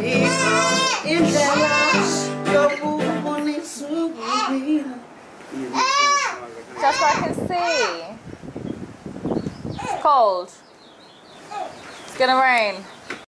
Just so I can see. It's cold. It's gonna rain.